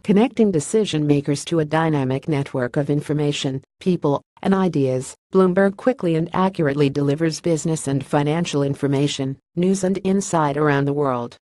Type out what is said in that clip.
connecting decision makers to a dynamic network of information, people, and ideas. Bloomberg quickly and accurately delivers business and financial information, news and insight around the world.